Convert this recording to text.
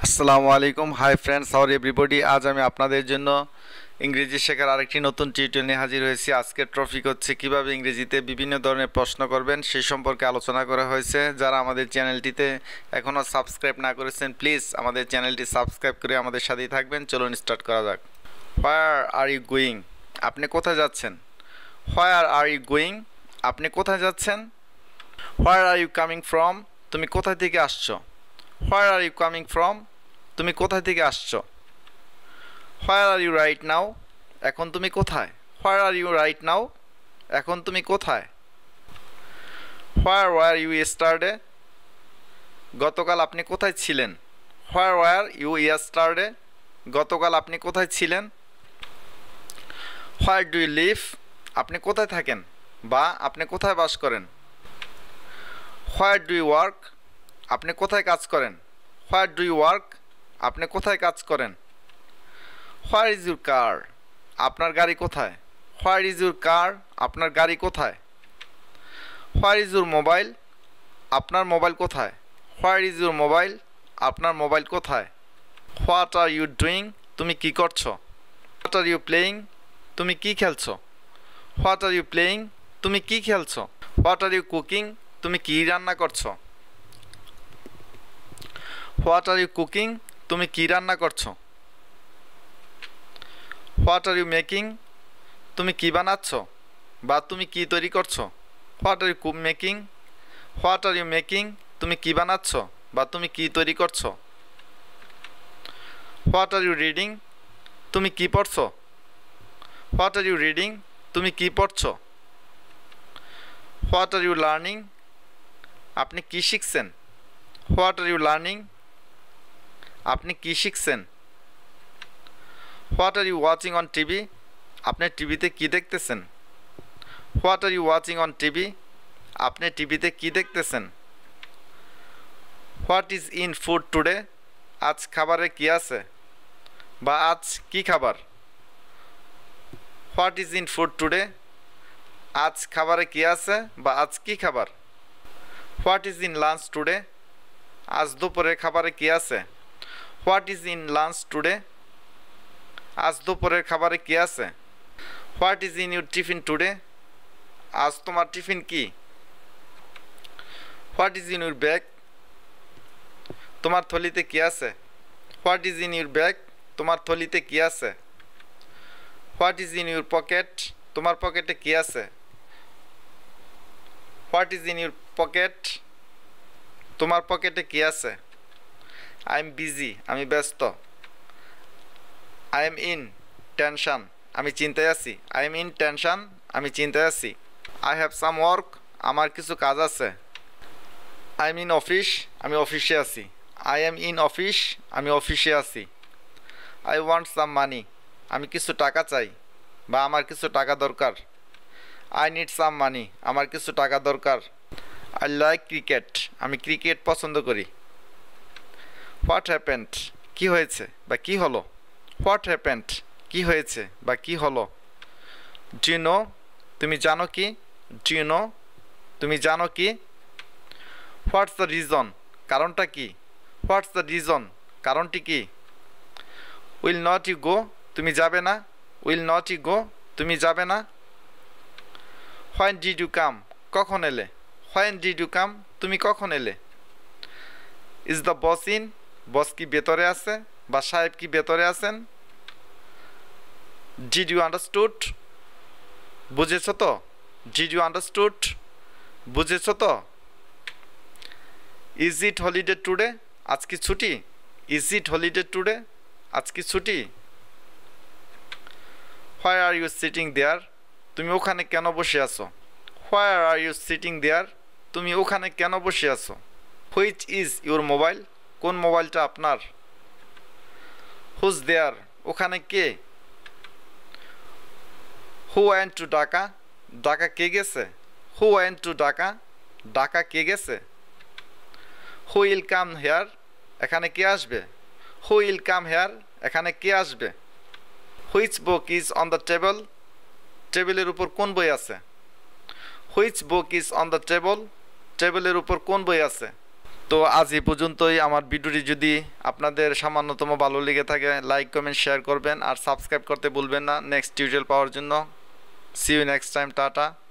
আসসালামু আলাইকুম hi friends how are everybody. আজ আমি আপনাদের জন্য ইংরেজি শেখার আরেকটি নতুন টিউটোরিয়াল নিয়ে হাজির হয়েছি। আজকের টপিক হচ্ছে কিভাবে ইংরেজিতে বিভিন্ন ধরনের প্রশ্ন করবেন সেই সম্পর্কে আলোচনা করা হয়েছে। যারা আমাদের চ্যানেলটিতে এখনও সাবস্ক্রাইব না করেছেন প্লিজ আমাদের চ্যানেলটি সাবস্ক্রাইব করে আমাদের সাথেই থাকবেন। চলুন স্টার্ট করা যাক। Where are you going? আপনি কোথায় যাচ্ছেন? Where are you going? আপনি কোথায় যাচ্ছেন? Where are you coming from? তুমি কোথা থেকে আসছো? Where are you coming from? তুমি কোথা থেকে আসছো? Where are you right now? এখন তুমি কোথায়? Where are you right now? এখন তুমি কোথায়? Where were you yesterday? গতকাল আপনি কোথায় ছিলেন? Where were you yesterday? গতকাল আপনি কোথায় ছিলেন? Where do you live? আপনি কোথায় থাকেন বা আপনি কোথায় বাস করেন? Where do you work? আপনি কোথায় কাজ করেন? Where do you work? আপনি কোথায় কাজ করেন? Where is your car? আপনার গাড়ি কোথায়? Where is your car? আপনার গাড়ি কোথায়? Where is your mobile? আপনার মোবাইল কোথায়? Where is your mobile? আপনার মোবাইল কোথায়? What are you doing? তুমি কি করছো? What are you playing? তুমি কি খেলছো? What are you playing? তুমি কি খেলছো? What are you cooking? তুমি কি রান্না করছো? What are you cooking? তুমি কি রান্না করছো? What are you making? তুমি কি বানাচ্ছ বা তুমি কি তৈরি করছো? What are you making? What are you making? তুমি কি বানাচ্ছ বা তুমি কি তৈরি করছো? What are you reading? তুমি কি পড়ছো? What are you reading? তুমি কি পড়ছো? What are you learning? আপনি কি শিখছেন? What are you learning? আপনি কি শিখছেন? What are you watching on TV? আপনি টিভিতে কি দেখতেছেন? What are you watching on TV? আপনি টিভিতে কি দেখতেছেন? What is in food today? আজ খাবারে কি আছে বা আজ কি খাবার? What is in food today? আজ খাবারে কি আছে বা আজ কি খাবার? What is in lunch today? আজ দুপুরের খাবারে কি আছে? What is in lunch today? আজ দুপুরের খাবারে কি আছে? What is in your tiffin today? আজ তোমার টিফিন কি? What is in your bag? তোমার থলিতে কি আছে? What is in your bag? তোমার থলিতে কি আছে? What is in your pocket? তোমার পকেটে কি আছে? What is in your pocket? তোমার পকেটে কি আছে? আই এম বিজি, আমি ব্যস্ত। আই এম ইন টেনশন, আমি চিন্তায় আছি। আই এম ইন টেনশন, আমি চিন্তায় আছি। আই হ্যাভ সাম ওয়ার্ক, আমার কিছু কাজ আছে। আই এম ইন অফিস, আমি অফিসে আছি। আই এম ইন অফিস, আমি অফিসে আছি। আই ওয়ান্ট সাম মানি, আমি কিছু টাকা চাই বা আমার কিছু টাকা দরকার। আই নিড সাম মানি, আমার কিছু টাকা দরকার। আই লাইক ক্রিকেট, আমি ক্রিকেট পছন্দ করি। What happened? কি হয়েছে বা কি হলো? What happened? কি হয়েছে বা কি হলো? Do you know? তুমি জানো কি? Do you know? তুমি জানো কি? What's the reason? কারণটা কি? What's the reason? কারণটি কি? Will not you go? তুমি যাবে না? Will not you go? তুমি যাবে না? When did you come? কখন এলে? হোয়েন ডিড ইউ কাম? তুমি কখন এলে? Is the boss in? Boss কি ভেতরে আছে বা সাহেব কি ভেতরে আছেন? Did you understood? বুঝেছো তো? Did you understood? বুঝেছো তো? Is it holiday today? আজ কি ছুটি? Is it holiday today? আজ কি ছুটি? Where are you sitting there? তুমি ওখানে কেন বসে আছো? Where are you sitting there? তুমি ওখানে কেন বসে আছো? Which is your mobile? কোন মোবাইলটা আপনার? হুজ দেয়ার? ওখানে কে? Who went to Dhaka? Dhaka কে গেছে? Who went to Dhaka? Dhaka কে গেছে? Who will come here? এখানে কে আসবে? Who will come here? এখানে কে আসবে? Which book is on the table? টেবিলের উপর কোন বই আছে? Which book is on the table? টেবিলের উপর কোন বই আছে? তো আজ এই পর্যন্তই। আমার ভিডিওটি যদি আপনাদের সামান্যতম ভালো লেগে থাকে লাইক কমেন্ট শেয়ার করবেন আর সাবস্ক্রাইব করতে ভুলবেন না নেক্সট টিউটোরিয়াল পাওয়ার জন্য। See you next time, tata.